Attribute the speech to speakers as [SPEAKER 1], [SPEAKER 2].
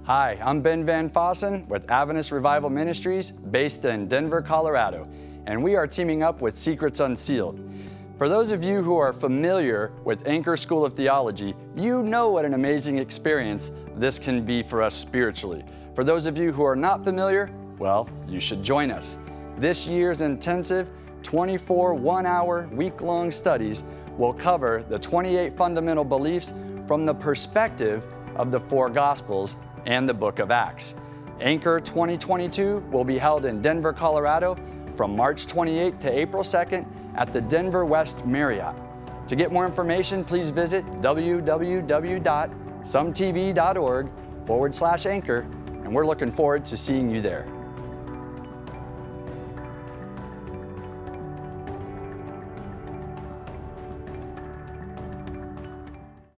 [SPEAKER 1] Hi, I'm Ben Van Fossen with Adventist Revival Ministries based in Denver, Colorado, and we are teaming up with Secrets Unsealed. For those of you who are familiar with Anchor School of Theology, you know what an amazing experience this can be for us spiritually. For those of you who are not familiar, well, you should join us. This year's intensive 24 one-hour week-long studies will cover the 28 fundamental beliefs from the perspective of the four Gospels and the book of Acts. Anchor 2022 will be held in Denver, Colorado from March 28th to April 2nd at the Denver West Marriott. To get more information, please visit www.sumtv.org/anchor, and we're looking forward to seeing you there.